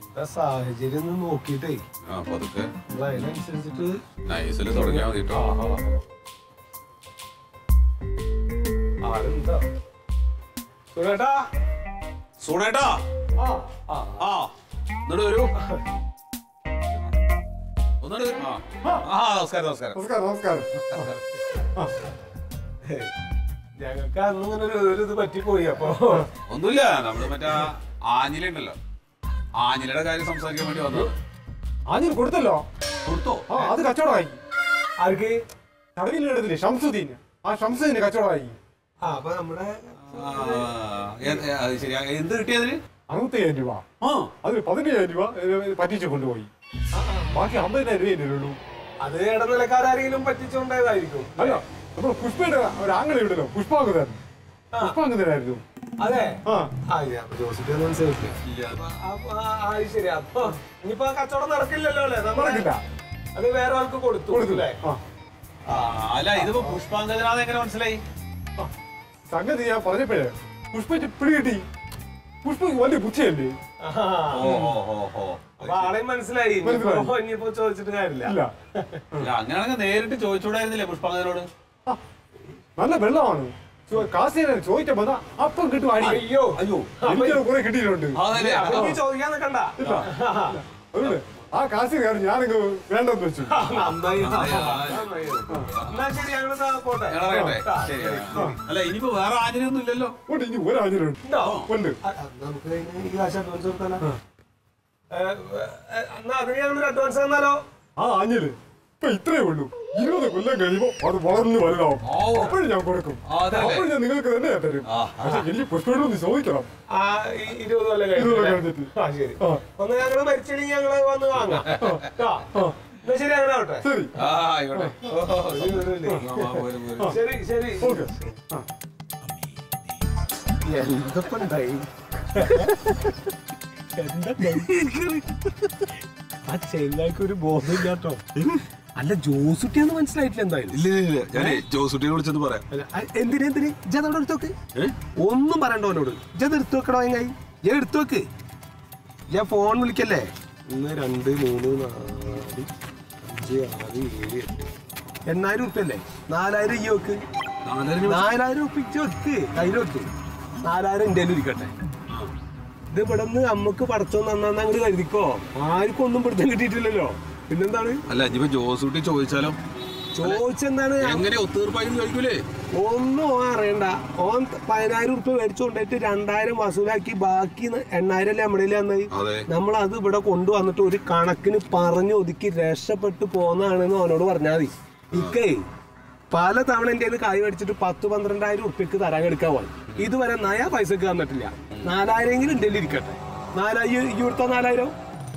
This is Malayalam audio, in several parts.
സാഹചര്യം നോക്കിട്ടേ അതിനനുസരിച്ചിട്ട് തുടങ്ങിയാൽ മതി കേട്ടോ. ആരെന്താ സുനേട്ടാ സുണേട്ടാ എന്നിട്ട് വരൂ. ഒന്നിട്ട് വരൂ. നമസ്കാരം നമസ്കാരം നമസ്കാരം. ഞങ്ങൾക്ക് അന്നിങ്ങനെ ഒരു ഇത് പറ്റിപ്പോയി. അപ്പൊ ഒന്നുമില്ല, നമ്മള് മറ്റേ ആഞ്ഞിലുണ്ടല്ലോ, ആഞ്ഞിലയുടെ കാര്യം സംസാരിക്കാൻ വേണ്ടി വന്നത്. ആഞ്ഞിൽ കൊടുത്തല്ലോ. കൊടുത്തോ? അത് കച്ചവടമായി. ആർക്ക്? തടവിലെടുത്തില്ലേ ഷംസുദ്ദീൻ, ആ ഷംസുദ്ദീന് കച്ചവടമായി. അപ്പൊ നമ്മുടെ ശരി, എന്ത് കിട്ടിയതിന്? 60,000 രൂപ. അത് 15,000 രൂപ പറ്റിച്ചു കൊണ്ടുപോയി. ബാക്കി 50,000 രൂപയല്ലേ ഉള്ളൂ. അത് ഇടനിലക്കാരെങ്കിലും പറ്റിച്ചുകൊണ്ടതായിരിക്കും. അല്ല, നമ്മുടെ പുഷ്പയുടെ ഒരു ആംഗിൾ ഉണ്ടല്ലോ, പുഷ്പാങ്കതനായിരുന്നു. അതെ. മനസ്സിലായിട്ടില്ല. ശരി. അപ്പൊ ഇനിയിപ്പോ കച്ചവടം നടക്കില്ലല്ലോ അല്ലേ? നടക്കില്ല. അത് വേറെ ആൾക്ക് കൊടുത്തു. അല്ല, ഇതിപ്പോ പുഷ്പാങ്കതനാന്ന് എങ്ങനെ മനസ്സിലായി? സംഗതി ഞാൻ പറഞ്ഞപ്പോഴേ പുഷ്പ പിടികിട്ടി. പുഷ്പ വലിയ ബുദ്ധിയല്ലേ. അപ്പൊ ആളെയും മനസ്സിലായി. ഇനിയിപ്പോ ചോദിച്ചിട്ട് കാര്യമില്ല. അങ്ങനെയാണെങ്കിൽ നേരിട്ട് ചോദിച്ചുകൂടായിരുന്നില്ലേ പുഷ്പാങ്കതനോട്? നല്ല വെള്ളമാണ്. കാശിനെ ചോദിച്ചപ്പോ അപ്പം കിട്ടും. അയ്യോ അയ്യോ, എനിക്ക് കുറെ കിട്ടിയിട്ടുണ്ട്. ചോദിക്കാൻ നിൽക്കണ്ട. അതുകൊണ്ട് ആ കാശിന് കാരണം ഞാനങ്ങ് വേണ്ടെന്ന് വെച്ചു. എന്നാ ശരി, ഞങ്ങള് പോട്ടെ. അല്ല, ഇനിയിപ്പോ വേറെ ആചാര്യൊന്നും ഇല്ലല്ലോ. ഇനി ഒരു ആചാര്യം ഉണ്ട്. നമുക്ക് ഈ കാശ് അഡ്വാൻസ് കൊടുത്താലോ? എന്നാ അതിന് ഞങ്ങൾ അഡ്വാൻസ് തന്നാലോ? ആ ആഞ്ഞില് ഇപ്പൊ ഇത്രയേ ഉള്ളൂ. 20 കൊല്ലം കഴിയുമ്പോ അത് വളർന്നു വലുതാവും. അപ്പോഴും ഞാൻ കൊടുക്കും. അപ്പോഴും ഞാൻ നിങ്ങൾക്ക് തന്നെ തരും. പക്ഷെ എനിക്ക് പുഷ്പയോടൊന്ന് ചോദിക്കണം. 20 കൊല്ലം കഴിഞ്ഞിട്ട്. ശരി, ഒന്ന് ഞങ്ങള് മരിച്ചില്ലെങ്കിൽ ഞങ്ങള് വന്ന് വാങ്ങാം. എന്നാ ശരി, അങ്ങനെ ആവട്ടെ. ശരി. ശരി ശരി. ആ ചെങ്ങായിക്ക് ഒരു ബോധമില്ലാട്ടോ. അല്ല, ജോസുട്ടിയാന്ന് മനസ്സിലായിട്ടില്ല എന്തായാലും. ഇല്ല, ഞാൻ ജോസുട്ടിയെ വിളിച്ചെന്ന് പറയാം. എന്തിന് ഇജതവിടെ എടുത്തോക്ക്. ഒന്നും പറയണ്ടോ അവനോട്. ഇജത് എടുത്തു വെക്കടോ. എങ്ങായി ഞാൻ എടുത്തു വെക്ക്. ഞാൻ ഫോൺ വിളിക്കല്ലേ. 1 2 3 4 5 6 7 8 8,000 ഉറുപ്പ്യല്ലേ? 4,000 ഈ വെക്ക്. 4,000 ഉറുപ്പിച്ച് വെക്ക്. കയ്യിൽ വെക്ക്. 4,000 എന്റെ ഇരിക്കട്ടെ. ഇത് ഇവിടെ നിന്ന് അമ്മക്ക് പടച്ചോ നന്നാന്ന് അങ്ങോട്ട് കരുതിക്കോ. ആർക്കും ഒന്നും പിടുത്തം കിട്ടിയിട്ടില്ലല്ലോ. പിന്നെന്താണ്? അല്ല, ഇനിയിപ്പോ ജോസൂട്ടി ചോദിച്ചാലോ? ചോദിച്ചെന്താണ്? എങ്ങനെ ഒത്തീർപ്പായെന്ന് ചോദിക്കൂലേ? ഒന്നും അറിയണ്ട. ഓൻ 10,000 ഉറുപ്പ്യ മേടിച്ചുകൊണ്ടിട്ട് 2,000 വസൂലാക്കി ബാക്കി 8,000 അല്ലേ നമ്മുടെ വന്നത്. നമ്മളത് ഇവിടെ കൊണ്ടുവന്നിട്ട് ഒരു കണക്കിന് പറഞ്ഞു ഒതുക്കി രക്ഷപ്പെട്ടു പോന്നാണെന്ന് അവനോട് പറഞ്ഞാൽ മതി. ഇക്കേ പല തവണ എന്റെ കായ് മേടിച്ചിട്ട് 10-12,000 ഉറുപ്പ്യക്ക് തരാൻ എടുക്കാൻ പോയി. ഇതുവരെ നയാ പൈസക്ക് തന്നിട്ടില്ല. 4,000 എന്റെ ഇരിക്കട്ടെ. 4,000 ഈ കൊടുത്തോ? 4,000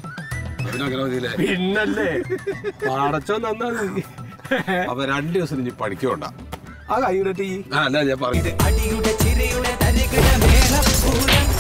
പിന്നല്ലേ പാടച്ചോ നന്നാ. അപ്പൊ 2 ദിവസം ഇനി പഠിക്കണ്ട. ആ കൈ ഇടട്ടെ. അല്ല, ഞാൻ പറഞ്ഞു.